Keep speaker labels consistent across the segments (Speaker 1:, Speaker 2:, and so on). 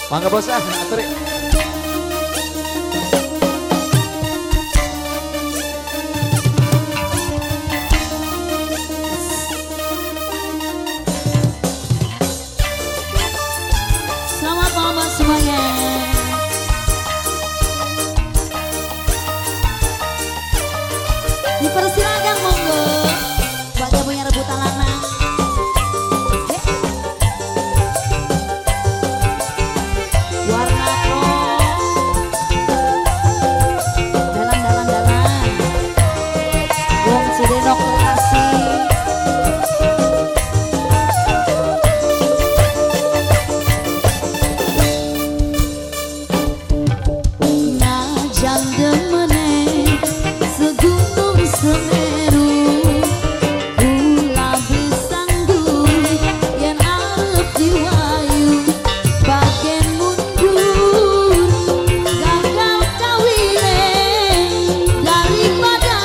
Speaker 1: Mangga bos aturi.
Speaker 2: Selamat malam semuanya. Dipersilakan monggo buat yang punya rebutan lanang. Warna dalan wong Cirenok Bekasi. Najan demene segunung Semeru, kula besanggu yen arep diwayu bagen mundur gagal kawine daripada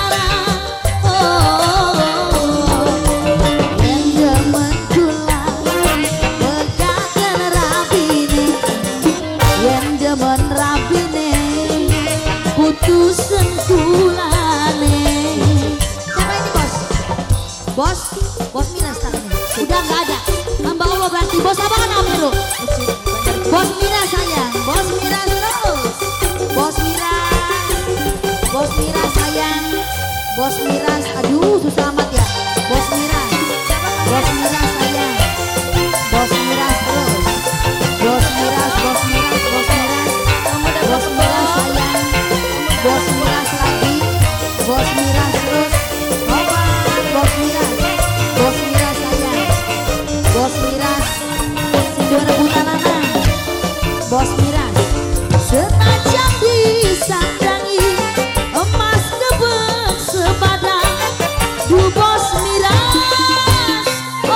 Speaker 2: yen demen kula bekaten rabine, yen demen rabine putusen kulane. Siapa ini bos? Bos? Bos Miras tangannya. Udah nggak ada. Hamba Allah berarti bos apa kan dulu? Bos Miras sayang. Bos Miras terus. Bos Miras. Bos Miras sayang. Bos Miras. Aduh susah amat ya. Bos Miras. Bos Miras sayang. Bos Miras terus. Bos Miras. Bos Miras. Bos Miras. Bos Miras sayang. Bos Miras lagi. Bos Miras terus. Bos Miras. Bos Miras sayang. Bos Miras. Dua rebutan anak. Bos Miras. Setajam disandangi emas gebek sebadan. Du Bos Miras.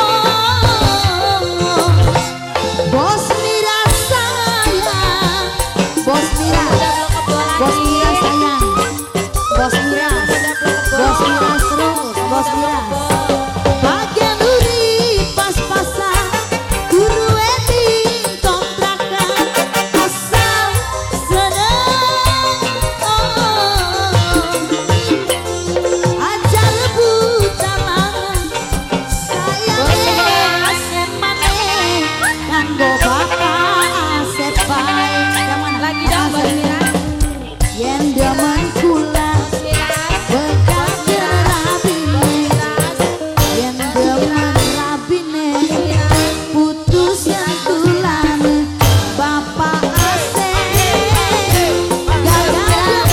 Speaker 2: Oh, Bos Miras sayang. Bos Miras. Bos Miras sayang. Bos Miras. Bos Miras terus. Bos Miras. Bagian uri pas-pasan guru wedding kontrakan asal seneng. Ajar rebutan lanang sayang asep maneh kanggo bapak asep bae. Yang mana? Lagi dong Bos Miras. Yen demen kula bekaten rabine, yen demen rabine putusan tulane bapak asep gagal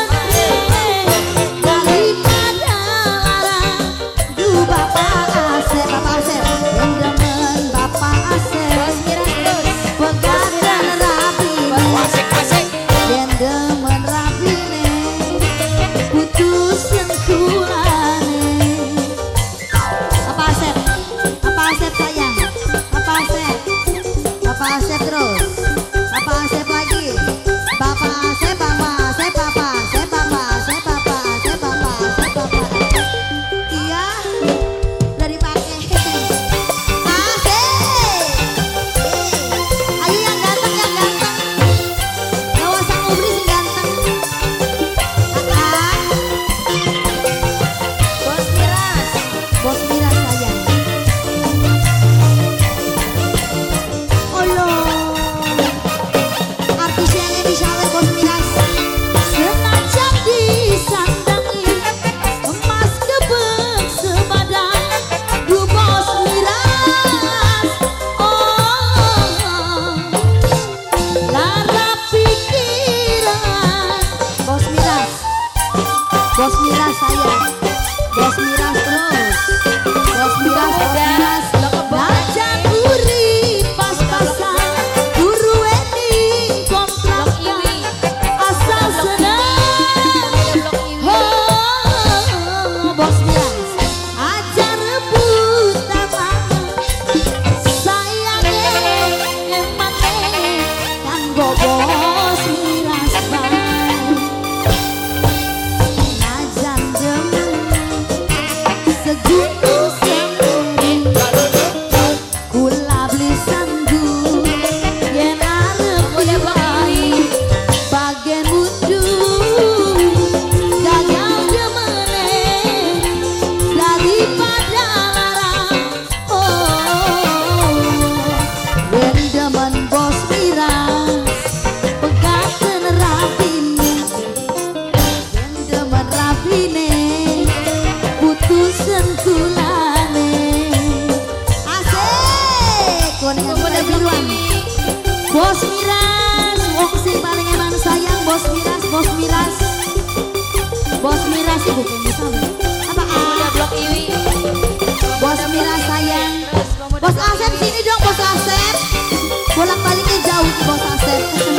Speaker 2: daripada larang. Du bapak asep yen demen bapak asep bekaten rabine, yen demen rabine putusan kulane. Apa Asep? Apa Asep sayang? Apa Asep? Apa Asep terus? Apa Asep lagi? Bapak Asep, Bapak Asep, Bapak Asep, Bapak Asep, Bapak Asep, Bapak Asep, Bapak. Iya, udah dipakai. Asep. Ayo yang ganteng, yang ganteng. Gak usah ngubri sih ganteng. Bos Miras. Bos Miras sayang. Allah. kuningan biruan. Bos Miras, wong sing paling emang sayang Bos Miras, Bos Miras. Bos Miras ibu bisa. Apa
Speaker 1: Pemuda Blok Iwi.
Speaker 2: Bos Miras sayang. Bos Asep sini dong Bos Asep. Bolak-baliknya jauh tuh Bos Asep.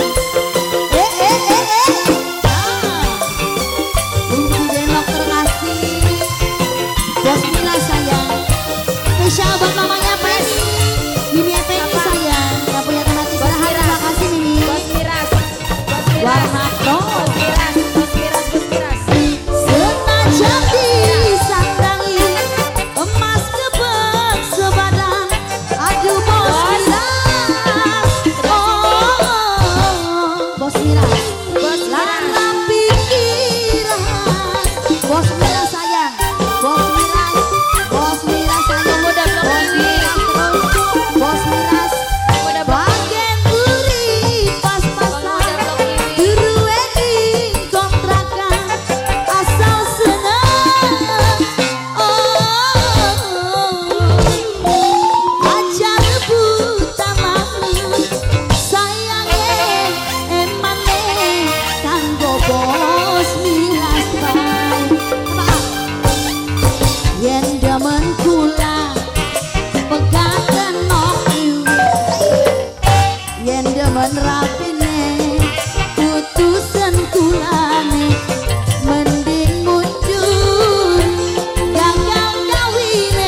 Speaker 2: Bos Miras sayang. Spesial buat mamanya Pes. Mimi Effendi sayang. Yang punya tempat istirahat. Terima kasih Mimi.
Speaker 1: Bos Miras. Bos Miras.
Speaker 2: Warna pro.
Speaker 1: Bos Miras. Bos Miras. Bos Miras.
Speaker 2: Senajan disandangi emas kebek sebadan. Aduh Bos Miras. Oh, Bos Miras.
Speaker 1: Bos Miras.
Speaker 2: Lara pikiran. Bos Miras sayang. Bos Miras. Bos Miras sayang.
Speaker 1: Pemuda Blok
Speaker 2: Bos
Speaker 1: Iwi.
Speaker 2: Miras terus. Bos Miras.
Speaker 1: Pemuda Blok
Speaker 2: Bagian uri pas-pasan.
Speaker 1: Pemuda Blok Iwi.
Speaker 2: Durueni kontrakan asal seneng. Aja rebutan mau sayange emane kanggo Bos Miras bae. Yen demen kula pegaten noyu, yen demen rapine putusan kulane mending mundur gagal gawine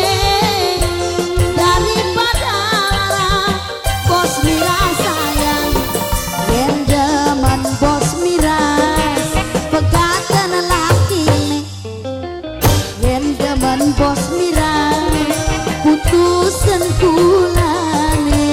Speaker 2: daripada lara. Bos Miras sayang, yen demen Bos Miras pegaten lakine, yen demen Bos Miras putusan kulane.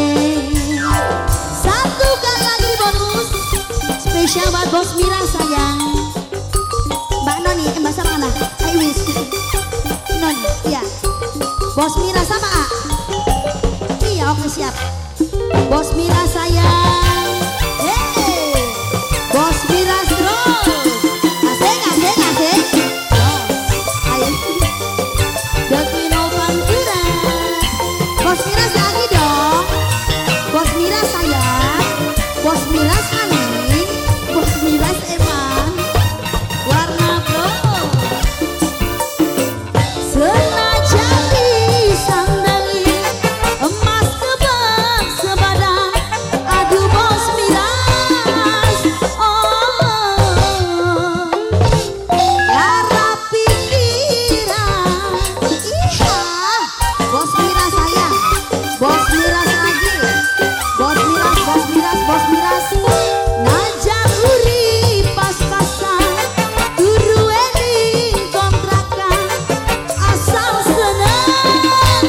Speaker 2: Satu kali lagi bonus spesial buat Bos Miras sayang. Mbak Noni, Mbak sama mana? Ayo wis. Noni, iya. Bos Miras sama A? Iya, oke siap. Bos Miras sayang. Hey, Bos Miras terus. Asik, asik, asik. Ayo. The Queen of Panturas. Bos Miras lagi dong. Bos Miras sayang. Bos Miras maning. Bos Miras emang. Warna pro. Senajan disandangi emas kebek sebadan. Aduh Bos Miras. Oh, lara pikiran. Iya. Bos Miras sayang. Bos Miras lagi. Bos Miras, Bos Miras, Bos Miras. Najan uri pas-pasan. Durueni kontrakan asal seneng.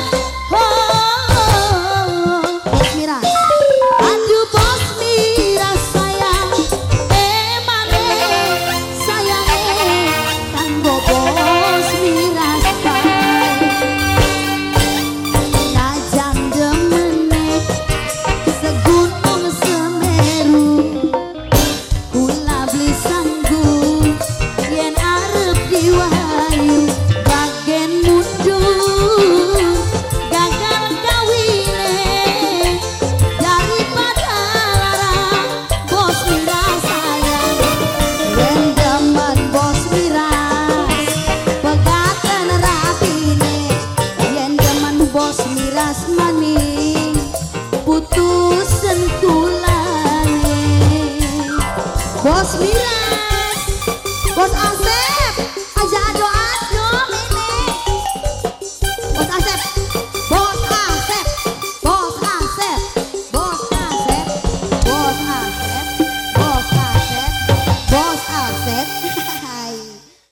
Speaker 2: Oh, Bos Miras. Aduh Bos Miras sayang. Emane sayange kanggo Bos Miras bae. Najan demene segunung Semeru, kula beli sanggup yen arep diwayu bagen mundur gagal gawine daripada lara. Bos Miras sayang, yen demen Bos Miras pegaten rapine, yen demen Bos Miras maning